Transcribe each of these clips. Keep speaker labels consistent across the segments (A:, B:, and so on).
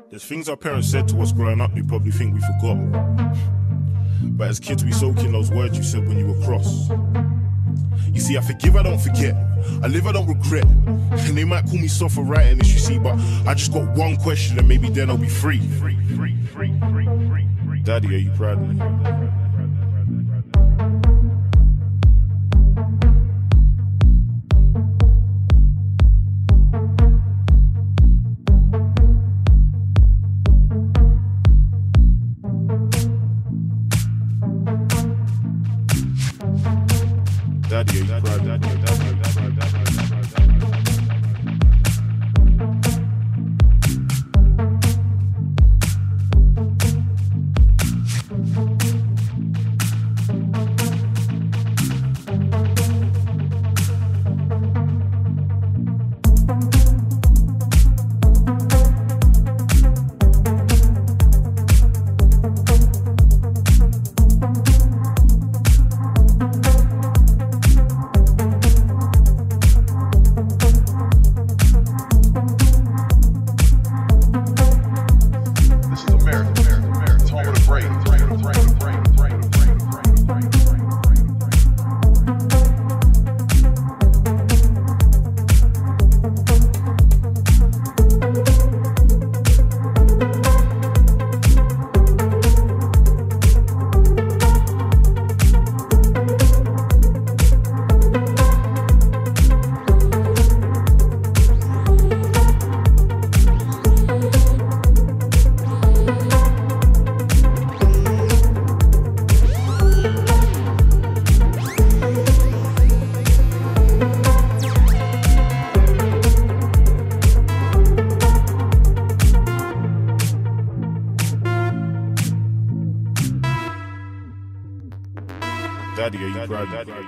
A: There's things our parents said to us growing up we probably think we forgot. But as kids we soak in those words you said when you were cross. You see, I forgive, I don't forget. I live, I don't regret. And they might call me soft for writing this, you see, but I just got one question and maybe then I'll be free. Daddy, are you proud of me? Daddy, are you proud? Daddy, are you proud?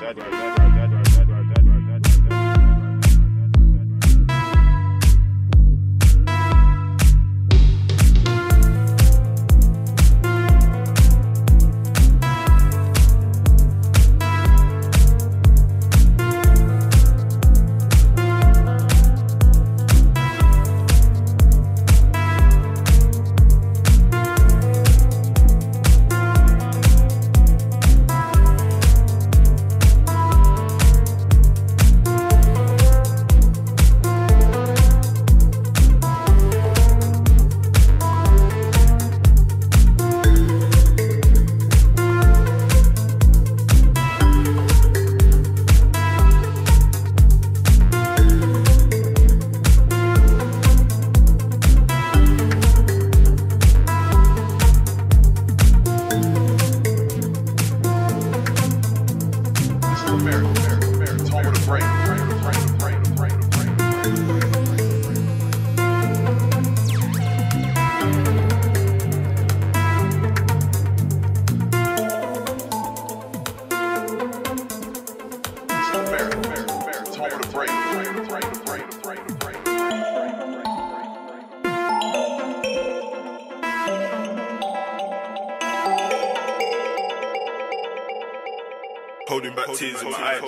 A: Holding back tears in my eyes.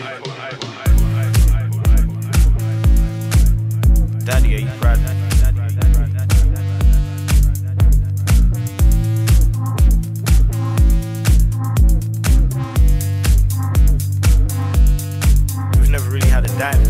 A: Daddy, are you proud? We've never really had a dime.